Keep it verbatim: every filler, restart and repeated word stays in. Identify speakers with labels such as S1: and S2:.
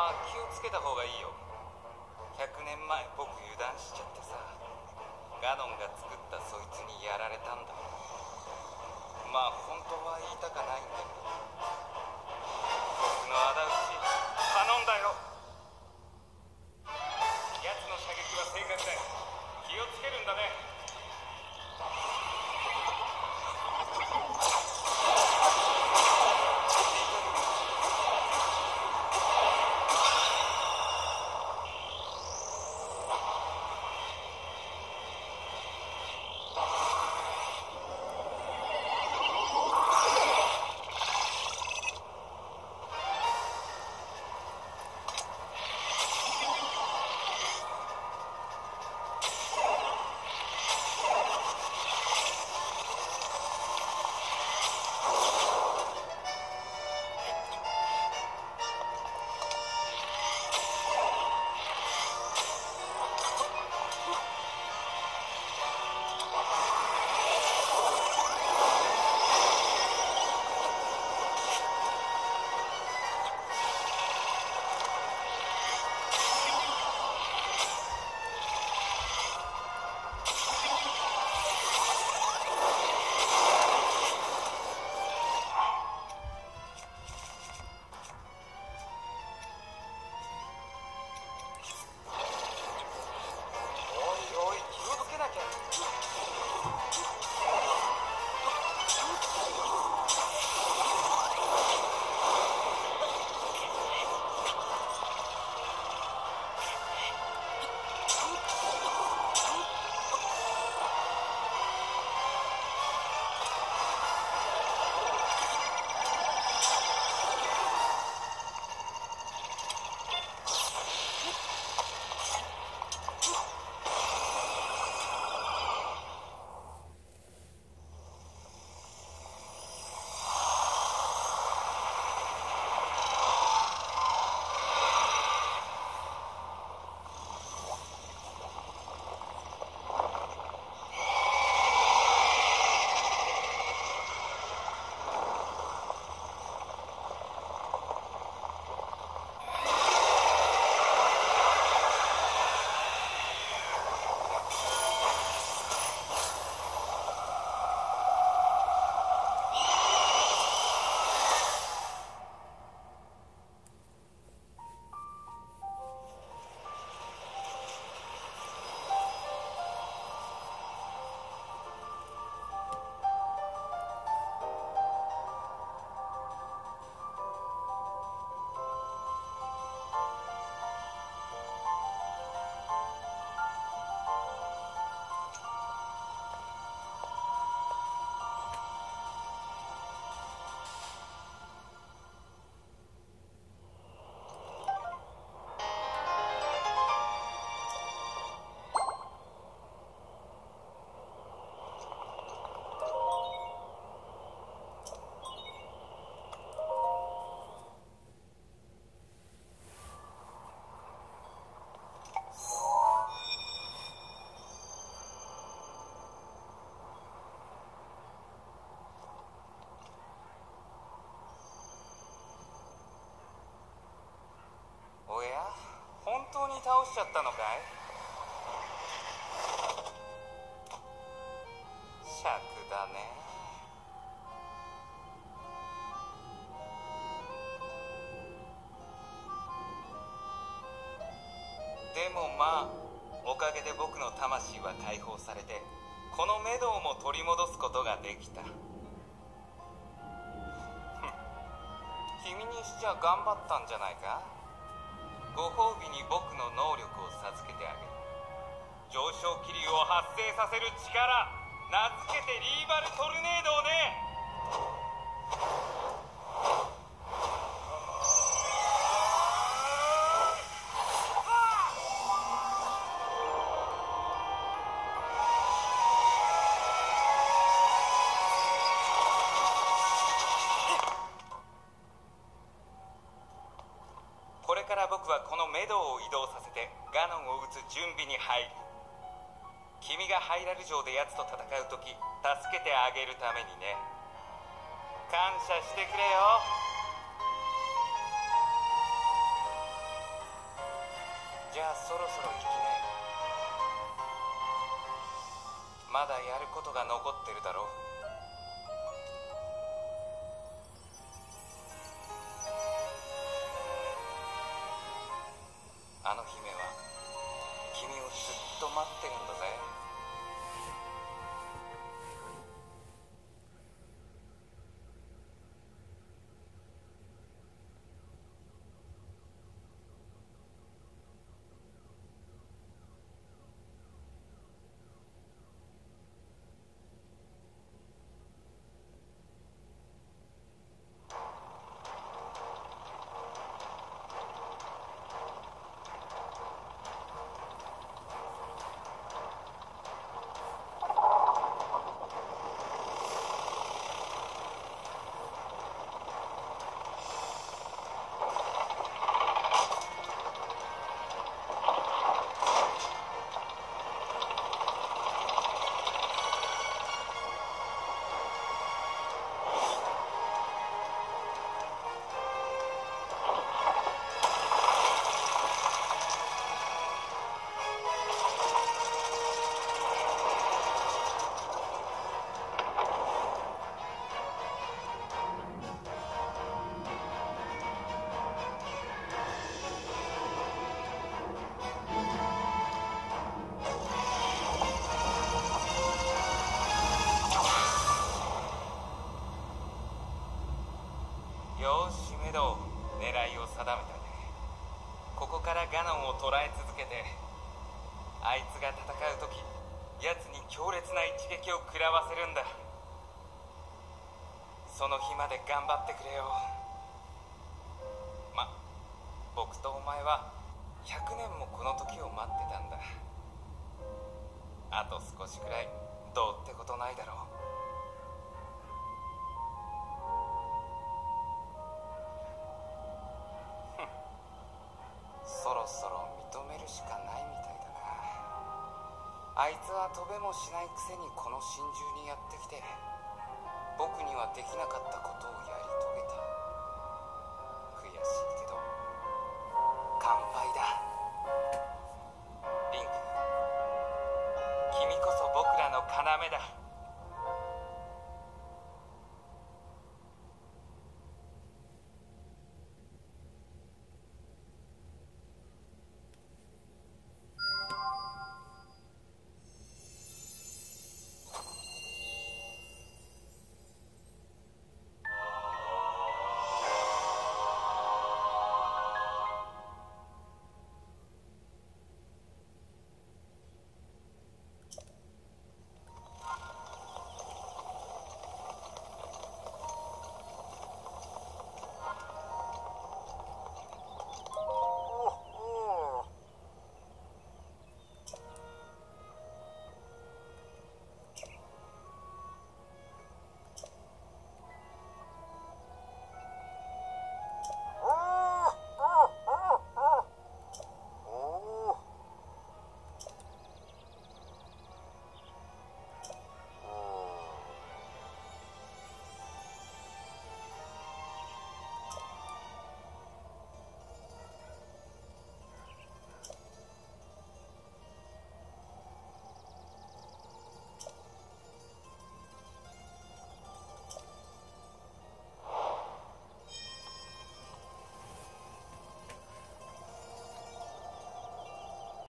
S1: まあ気をつけた方がいいよ。ひゃくねんまえ僕油断しちゃってさ、ガノンが作ったそいつにやられたんだ。まあ本当は言いたかないんだけど、僕の仇討ち頼んだよ。奴の射撃は正確だよ。気をつけるんだね。おや、本当に倒しちゃったのかい？癪だね。でもまあ、おかげで僕の魂は解放されて、このメドウも取り戻すことができた。君にしちゃ頑張ったんじゃないか？ご褒美に僕の能力を授けてあげる。上昇気流を発生させる力、名付けてリーバルトルネードをね。これから僕はこのメドウを移動させてガノンを撃つ準備に入る。君がハイラル城で奴と戦う時、助けてあげるためにね。感謝してくれよ。 じゃあそろそろ行きね。まだやることが残ってるだろう。あの姫は君をずっと待ってるんだぜ。よしメド、狙いを定めたね。ここからガノンを捕らえ続けて、あいつが戦う時奴に強烈な一撃を食らわせるんだ。その日まで頑張ってくれよ。ま、僕とお前はひゃくねんもこの時を待ってたんだ。あと少しくらいどうってことないだろう。そろそろ認めるしかないみたいだな。あいつは飛べもしないくせにこの真珠にやってきて、僕にはできなかったことをやり遂げた。悔しいけど乾杯だ。リンク、君こそ僕らの要だ。